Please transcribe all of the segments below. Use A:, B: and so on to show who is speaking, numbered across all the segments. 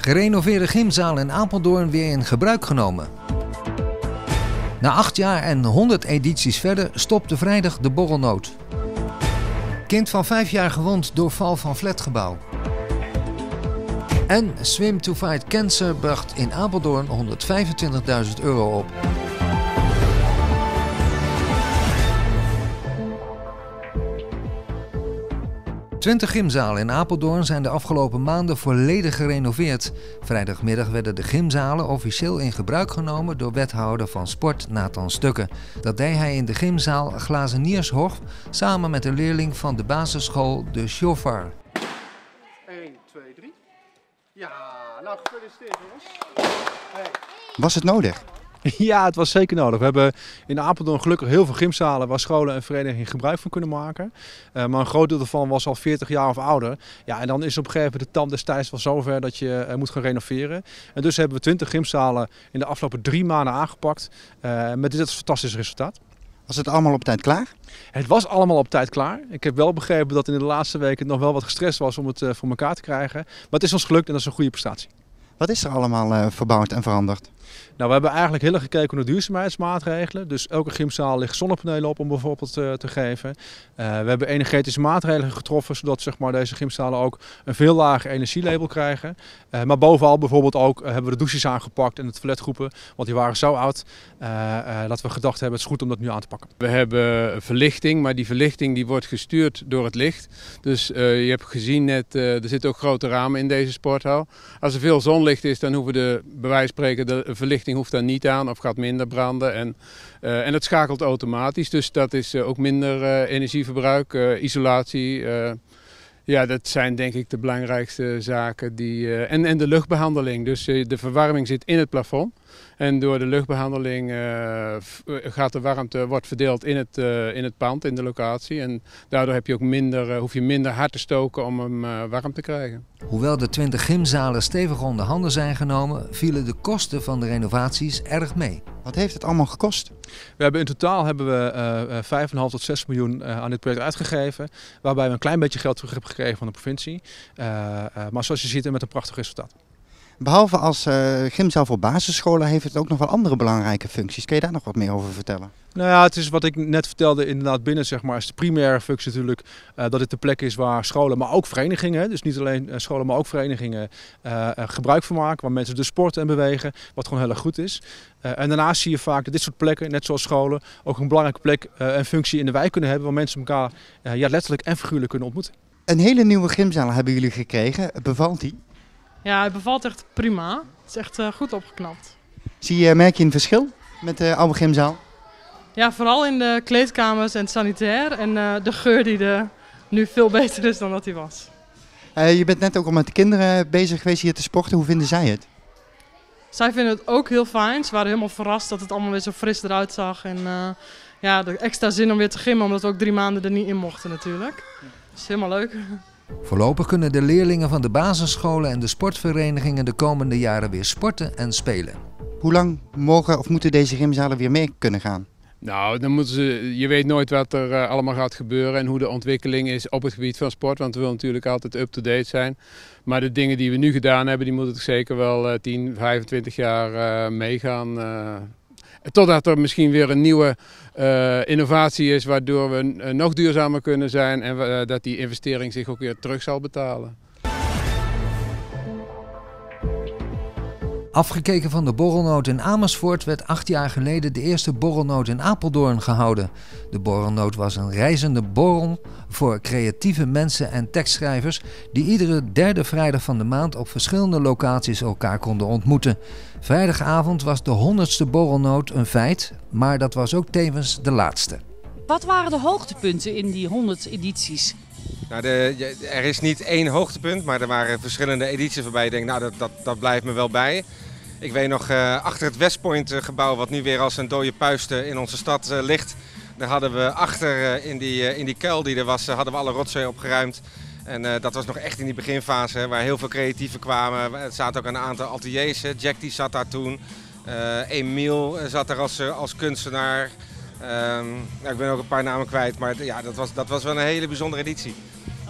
A: Gerenoveerde gymzaal in Apeldoorn weer in gebruik genomen. Na 8 jaar en 100 edities verder stopte vrijdag de borrelnoot. Kind van 5 jaar gewond door val van flatgebouw. En Swim to Fight Cancer bracht in Apeldoorn €125.000 op. Twintig gymzalen in Apeldoorn zijn de afgelopen maanden volledig gerenoveerd. Vrijdagmiddag werden de gymzalen officieel in gebruik genomen door wethouder van Sport Nathan Stukke. Dat deed hij in de gymzaal Glazeniershof samen met een leerling van de basisschool De Chauffeur.
B: 1, 2, 3. Ja, nou gefeliciteerd jongens. Hey.
C: Was het nodig?
D: Ja, het was zeker nodig. We hebben in Apeldoorn gelukkig heel veel gymzalen waar scholen en verenigingen gebruik van kunnen maken. Maar een groot deel daarvan was al 40 jaar of ouder. Ja, en dan is op een gegeven moment de tand destijds wel zover dat je moet gaan renoveren. En dus hebben we 20 gymzalen in de afgelopen 3 maanden aangepakt met dit fantastische resultaat.
C: Was het allemaal op tijd klaar?
D: Het was allemaal op tijd klaar. Ik heb wel begrepen dat in de laatste weken het nog wel wat gestrest was om het voor elkaar te krijgen. Maar het is ons gelukt en dat is een goede prestatie.
C: Wat is er allemaal verbouwd en veranderd?
D: Nou, we hebben eigenlijk heel erg gekeken naar duurzaamheidsmaatregelen. Dus elke gymzaal ligt zonnepanelen op om bijvoorbeeld te geven. We hebben energetische maatregelen getroffen, zodat zeg maar, deze gymzalen ook een veel lager energielabel krijgen. Maar bovenal bijvoorbeeld ook hebben we de douches aangepakt en de toiletgroepen, want die waren zo oud dat we gedacht hebben het is goed om dat nu aan te pakken.
E: We hebben verlichting, maar die verlichting die wordt gestuurd door het licht. Dus je hebt gezien net, er zitten ook grote ramen in deze sporthal. Als er veel zonlicht is, dan hoeven bij wijze van spreken de verlichting hoeft daar niet aan of gaat minder branden. En het schakelt automatisch, dus dat is ook minder energieverbruik, isolatie. Ja, dat zijn denk ik de belangrijkste zaken. En de luchtbehandeling, dus de verwarming zit in het plafond. En door de luchtbehandeling gaat de warmte wordt verdeeld in het pand, in de locatie. En daardoor heb je ook hoef je minder hard te stoken om hem warm te krijgen.
A: Hoewel de 20 gymzalen stevig onder handen zijn genomen, vielen de kosten van de renovaties erg mee.
C: Wat heeft het allemaal gekost?
D: In totaal hebben we 5,5 tot 6 miljoen aan dit project uitgegeven. Waarbij we een klein beetje geld terug hebben gekregen van de provincie. Maar zoals je ziet met een prachtig resultaat.
C: Behalve als gymzaal voor basisscholen heeft het ook nog wel andere belangrijke functies. Kun je daar nog wat meer over vertellen?
D: Nou ja, het is wat ik net vertelde inderdaad binnen zeg maar, is de primaire functie natuurlijk dat het de plek is waar scholen, maar ook verenigingen, dus niet alleen scholen, maar ook verenigingen gebruik van maken, waar mensen dus sporten en bewegen, wat gewoon heel erg goed is. En daarnaast zie je vaak dat dit soort plekken, net zoals scholen, ook een belangrijke plek en functie in de wijk kunnen hebben, waar mensen elkaar letterlijk en figuurlijk kunnen ontmoeten.
C: Een hele nieuwe gymzaal hebben jullie gekregen. Bevalt die?
F: Ja, het bevalt echt prima. Het is echt goed opgeknapt.
C: Merk je een verschil met de oude gymzaal?
F: Ja, vooral in de kleedkamers en het sanitair en de geur die er nu veel beter is dan dat die was.
C: Je bent net ook al met de kinderen bezig geweest hier te sporten. Hoe vinden zij het?
F: Zij vinden het ook heel fijn. Ze waren helemaal verrast dat het allemaal weer zo fris eruit zag. En de extra zin om weer te gymmen, omdat we ook 3 maanden er niet in mochten natuurlijk. Dat is helemaal leuk.
A: Voorlopig kunnen de leerlingen van de basisscholen en de sportverenigingen de komende jaren weer sporten en spelen.
C: Hoe lang mogen of moeten deze gymzalen weer mee kunnen gaan?
E: Nou, dan je weet nooit wat er allemaal gaat gebeuren en hoe de ontwikkeling is op het gebied van sport. Want we willen natuurlijk altijd up-to-date zijn. Maar de dingen die we nu gedaan hebben, die moeten zeker wel 10, 25 jaar meegaan. Totdat er misschien weer een nieuwe innovatie is waardoor we nog duurzamer kunnen zijn en dat die investering zich ook weer terug zal betalen.
A: Afgekeken van de borrelnoot in Amersfoort werd 8 jaar geleden de eerste borrelnoot in Apeldoorn gehouden. De borrelnoot was een reizende borrel voor creatieve mensen en tekstschrijvers die iedere 3e vrijdag van de maand op verschillende locaties elkaar konden ontmoeten. Vrijdagavond was de 100ste borrelnoot een feit, maar dat was ook tevens de laatste.
G: Wat waren de hoogtepunten in die 100 edities?
H: Nou, er is niet één hoogtepunt, maar er waren verschillende edities waarbij je denkt, nou dat blijft me wel bij. Ik weet nog, achter het Westpoint gebouw, wat nu weer als een dode puist in onze stad ligt. Daar hadden we achter in die kuil die er was, hadden we alle rotzooi opgeruimd. En dat was nog echt in die beginfase waar heel veel creatieven kwamen. Er zaten ook een aantal ateliers. Jack die zat daar toen. Emiel zat er als kunstenaar. Ik ben ook een paar namen kwijt, maar ja, dat was wel een hele bijzondere editie.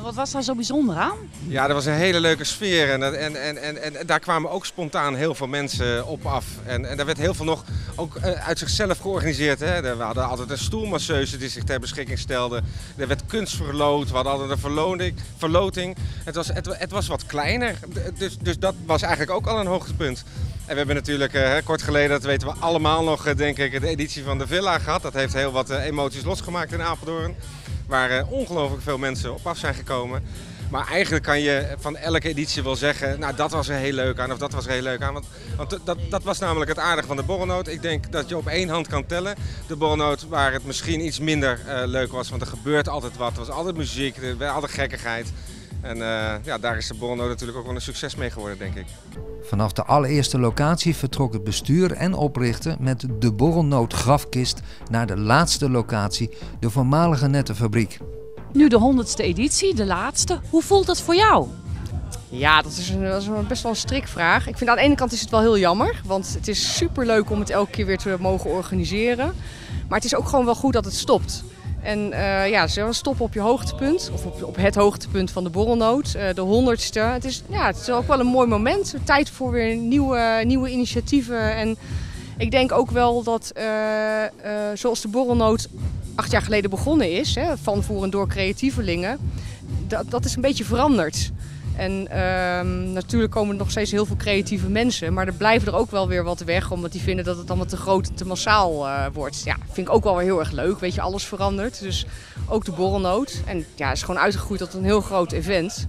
G: Wat was daar zo bijzonder aan?
H: Ja, dat was een hele leuke sfeer en daar kwamen ook spontaan heel veel mensen op af. En daar werd heel veel nog ook uit zichzelf georganiseerd. Hè. We hadden altijd een stoelmasseuse die zich ter beschikking stelde. Er werd kunst verloot, we hadden altijd een verloting. Het was wat kleiner, dus dat was eigenlijk ook al een hoogtepunt. En we hebben natuurlijk kort geleden, dat weten we allemaal nog, denk ik, de editie van de Villa gehad. Dat heeft heel wat emoties losgemaakt in Apeldoorn. Waar ongelooflijk veel mensen op af zijn gekomen. Maar eigenlijk kan je van elke editie wel zeggen, nou dat was er heel leuk aan of dat was er heel leuk aan. Want dat was namelijk het aardige van de borrelnoot. Ik denk dat je op één hand kan tellen. De borrelnoot waar het misschien iets minder leuk was, want er gebeurt altijd wat. Er was altijd muziek, er was altijd gekkigheid. En daar is de borrelnoot natuurlijk ook wel een succes mee geworden, denk ik.
A: Vanaf de allereerste locatie vertrok het bestuur en oprichter met de borrelnoot grafkist naar de laatste locatie, de voormalige nettenfabriek.
G: Nu de 100ste editie, de laatste. Hoe voelt dat voor jou?
I: Ja, dat is best wel een strikvraag. Ik vind aan de ene kant is het wel heel jammer, want het is superleuk om het elke keer weer te mogen organiseren. Maar het is ook gewoon wel goed dat het stopt. En ze stoppen op je hoogtepunt, of op het hoogtepunt van de borrelnoot, de 100ste. Het is ook wel een mooi moment, tijd voor weer nieuwe initiatieven. En ik denk ook wel dat, zoals de borrelnoot 8 jaar geleden begonnen is, van, voor en door creatievelingen, dat is een beetje veranderd. En natuurlijk komen er nog steeds heel veel creatieve mensen, maar er blijven er ook wel weer wat weg, omdat die vinden dat het allemaal te groot en te massaal wordt. Ja, vind ik ook wel weer heel erg leuk, weet je, alles verandert. Dus ook de borrelnoot. En ja, het is gewoon uitgegroeid tot een heel groot event.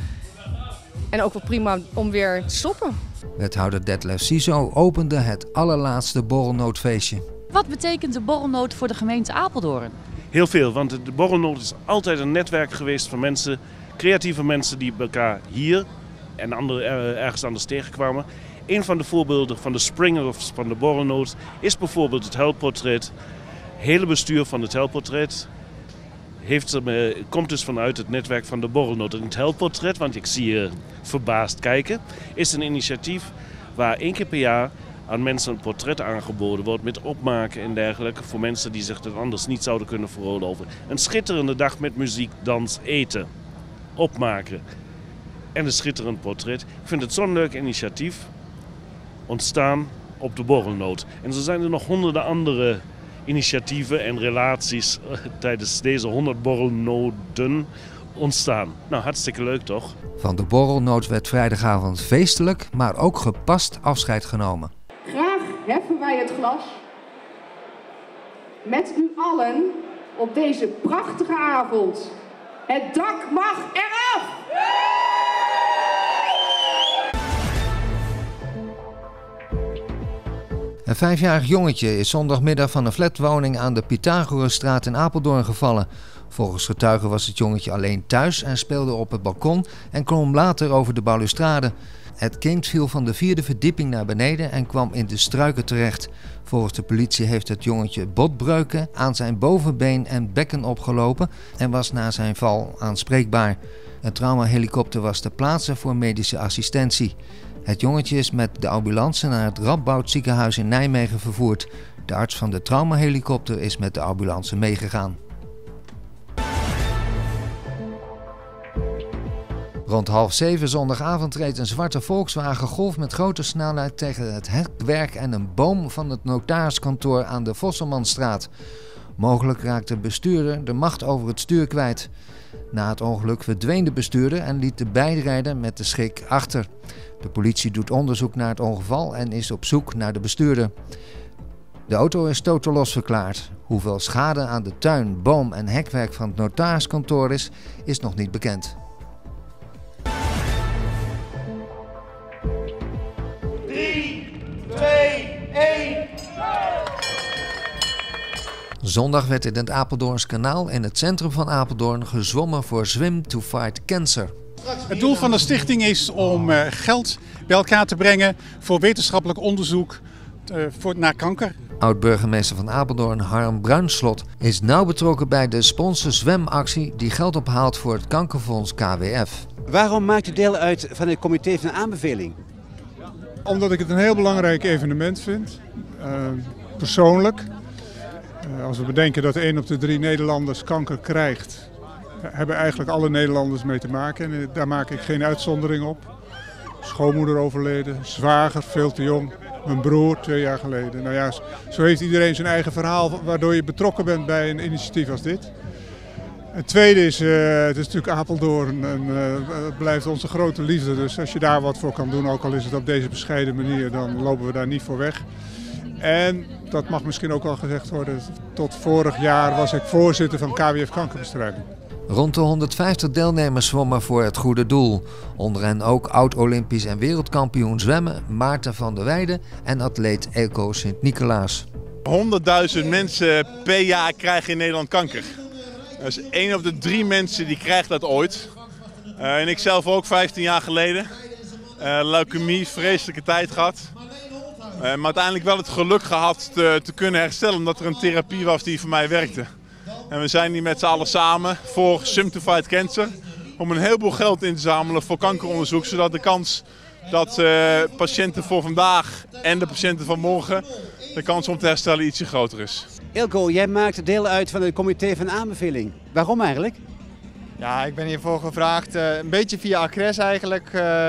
I: En ook wel prima om weer te stoppen.
A: Wethouder Detlef Siso opende het allerlaatste borrelnootfeestje.
G: Wat betekent de borrelnoot voor de gemeente Apeldoorn?
J: Heel veel, want de borrelnoot is altijd een netwerk geweest van mensen, creatieve mensen die elkaar hier en ergens anders tegenkwamen. Een van de voorbeelden van de springers van de borrelnoot is bijvoorbeeld het helportret. Het hele bestuur van het helportret komt dus vanuit het netwerk van de borrelnoot. En het helportret, want ik zie je verbaasd kijken, is een initiatief waar 1 keer per jaar aan mensen een portret aangeboden wordt met opmaken en dergelijke voor mensen die zich dat anders niet zouden kunnen veroorloven. Een schitterende dag met muziek, dans, eten, opmaken en een schitterend portret. Ik vind het zo'n leuk initiatief ontstaan op de borrelnoot. En zo zijn er nog honderden andere initiatieven en relaties tijdens deze 100 borrelnoten ontstaan. Nou, hartstikke leuk toch?
A: Van de borrelnoot werd vrijdagavond feestelijk, maar ook gepast afscheid genomen.
K: Graag heffen wij het glas met u allen op deze prachtige avond. Het dak mag eraf!
A: Een 5-jarig jongetje is zondagmiddag van een flatwoning aan de Pythagorasstraat in Apeldoorn gevallen. Volgens getuigen was het jongetje alleen thuis en speelde op het balkon en klom later over de balustrade. Het kind viel van de 4e verdieping naar beneden en kwam in de struiken terecht. Volgens de politie heeft het jongetje botbreuken aan zijn bovenbeen en bekken opgelopen en was na zijn val aanspreekbaar. Een traumahelikopter was ter plaatse voor medische assistentie. Het jongetje is met de ambulance naar het Radboud ziekenhuis in Nijmegen vervoerd. De arts van de traumahelikopter is met de ambulance meegegaan. Rond 6:30 zondagavond reed een zwarte Volkswagen Golf met grote snelheid tegen het hekwerk en een boom van het notariskantoor aan de Vosselmanstraat. Mogelijk raakte de bestuurder de macht over het stuur kwijt. Na het ongeluk verdween de bestuurder en liet de bijrijder met de schrik achter. De politie doet onderzoek naar het ongeval en is op zoek naar de bestuurder. De auto is totaal verklaard. Hoeveel schade aan de tuin, boom en hekwerk van het notariskantoor is nog niet bekend.
K: 3, 2, 1.
A: Zondag werd in het Apeldoorns kanaal in het centrum van Apeldoorn gezwommen voor Swim to Fight Cancer.
B: Het doel van de stichting is om geld bij elkaar te brengen voor wetenschappelijk onderzoek naar kanker.
A: Oud-burgemeester van Apeldoorn, Harm Bruinslot, is nauw betrokken bij de sponsorzwemactie die geld ophaalt voor het kankerfonds KWF.
L: Waarom maakt u deel uit van het comité van aanbeveling?
M: Omdat ik het een heel belangrijk evenement vind, persoonlijk. Als we bedenken dat 1 op de 3 Nederlanders kanker krijgt, hebben eigenlijk alle Nederlanders mee te maken. En daar maak ik geen uitzondering op. Schoonmoeder overleden, zwager veel te jong, mijn broer 2 jaar geleden. Nou ja, zo heeft iedereen zijn eigen verhaal waardoor je betrokken bent bij een initiatief als dit. Het tweede is, het is natuurlijk Apeldoorn en het blijft onze grote liefde. Dus als je daar wat voor kan doen, ook al is het op deze bescheiden manier, dan lopen we daar niet voor weg. En dat mag misschien ook wel gezegd worden, tot vorig jaar was ik voorzitter van KWF Kankerbestrijding.
A: Rond de 150 deelnemers zwommen voor het goede doel. Onder hen ook oud-Olympisch en wereldkampioen zwemmen Maarten van der Weijden en atleet Eelco Sint-Nicolaas.
N: 100.000 mensen per jaar krijgen in Nederland kanker. Dus 1 op de 3 mensen die krijgt dat ooit. En ik zelf ook 15 jaar geleden. Leukemie, vreselijke tijd gehad. Maar uiteindelijk wel het geluk gehad te kunnen herstellen omdat er een therapie was die voor mij werkte. En we zijn hier met z'n allen samen voor Swim to Fight Cancer om een heleboel geld in te zamelen voor kankeronderzoek, zodat de kans dat patiënten voor vandaag en de patiënten van morgen de kans om te herstellen ietsje groter is.
L: Eelco, jij maakt deel uit van het comité van aanbeveling. Waarom eigenlijk?
O: Ja, ik ben hiervoor gevraagd, een beetje via Acres eigenlijk,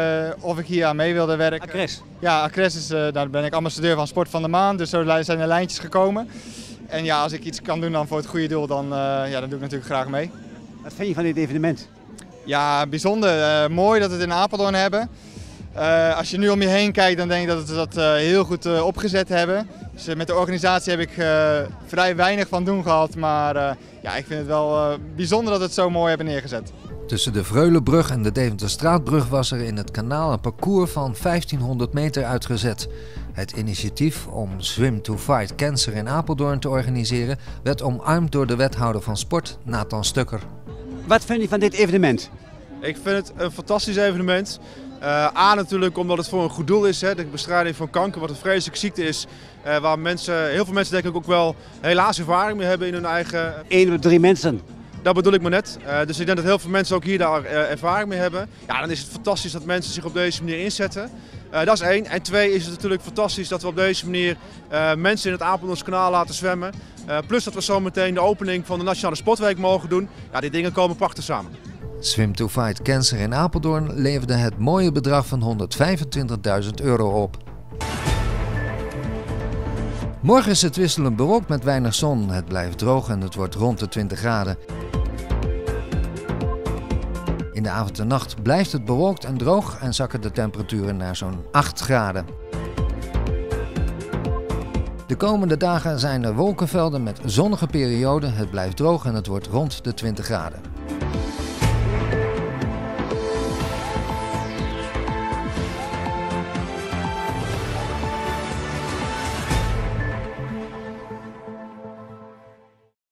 O: of ik hier aan mee wilde werken.
L: Acres?
O: Ja, Acres is, daar ben ik ambassadeur van Sport van de Maand, dus zo zijn er lijntjes gekomen. En ja, als ik iets kan doen dan voor het goede doel, dan doe ik natuurlijk graag mee.
L: Wat vind je van dit evenement?
O: Ja, bijzonder. Mooi dat we het in Apeldoorn hebben. Als je nu om je heen kijkt, dan denk ik dat we dat heel goed opgezet hebben. Dus met de organisatie heb ik vrij weinig van doen gehad, maar ja, ik vind het wel bijzonder dat we het zo mooi hebben neergezet.
A: Tussen de Vreulenbrug en de Deventerstraatbrug was er in het kanaal een parcours van 1500 meter uitgezet. Het initiatief om Swim to Fight Cancer in Apeldoorn te organiseren werd omarmd door de wethouder van sport, Nathan Stukker.
L: Wat vind je van dit evenement?
D: Ik vind het een fantastisch evenement. A natuurlijk omdat het voor een goed doel is, hè, de bestrijding van kanker, wat een vreselijke ziekte is. Waar heel veel mensen denk ik ook wel helaas ervaring mee hebben in hun eigen...
L: 1 op 3 mensen.
D: Dat bedoel ik maar net. Dus ik denk dat heel veel mensen ook hier daar ervaring mee hebben. Ja, dan is het fantastisch dat mensen zich op deze manier inzetten. Dat is 1. En 2 is het natuurlijk fantastisch dat we op deze manier mensen in het Apeldoorns kanaal laten zwemmen. Plus dat we zo meteen de opening van de Nationale Sportweek mogen doen. Ja, die dingen komen prachtig samen.
A: Swim to Fight Cancer in Apeldoorn leverde het mooie bedrag van €125.000 op. Morgen is het wisselend bewolkt met weinig zon. Het blijft droog en het wordt rond de 20 graden. In de avond en nacht blijft het bewolkt en droog en zakken de temperaturen naar zo'n 8 graden. De komende dagen zijn er wolkenvelden met zonnige perioden. Het blijft droog en het wordt rond de 20 graden.